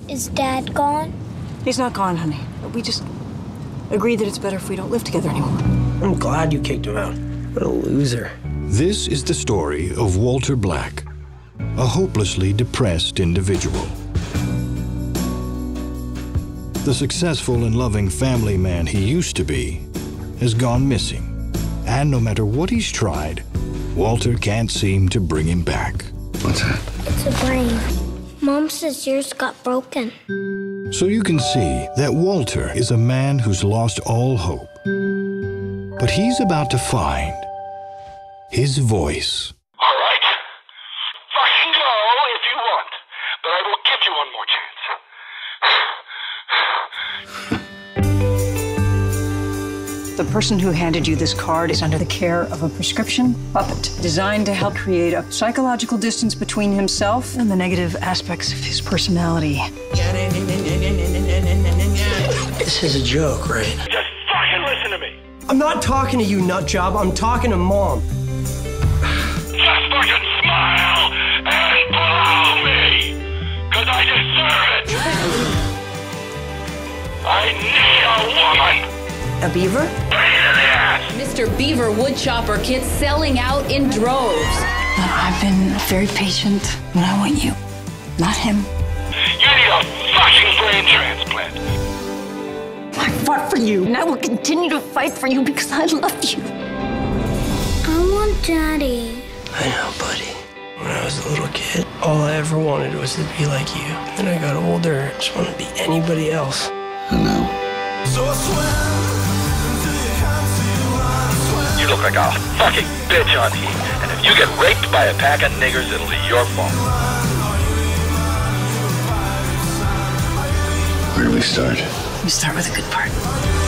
Is Dad gone? He's not gone, honey. We just agreed that it's better if we don't live together anymore. I'm glad you kicked him out. What a loser. This is the story of Walter Black, a hopelessly depressed individual. The successful and loving family man he used to be has gone missing. And no matter what he's tried, Walter can't seem to bring him back. What's that? It's a brain. Mom says yours got broken. So you can see that Walter is a man who's lost all hope. But he's about to find his voice. All right. Fucking go if you want, but I will give you one more chance. The person who handed you this card is under the care of a prescription puppet designed to help create a psychological distance between himself and the negative aspects of his personality. This is a joke, right? Just fucking listen to me. I'm not talking to you, nutjob. I'm talking to Mom. Just fucking smile and blow me, because I deserve it. I need a woman. A beaver? Mr. Beaver woodchopper kits selling out in droves. I've been very patient, and I want you, not him. You need a fucking brain transplant. I fought for you, and I will continue to fight for you because I love you. I want Daddy. I know, buddy. When I was a little kid, all I ever wanted was to be like you. Then I got older, I just wanted to be anybody else. I know. So I swear. You look like a fucking bitch on heat, and if you get raped by a pack of niggers, it'll be your fault. Where do we start? We start with a good part.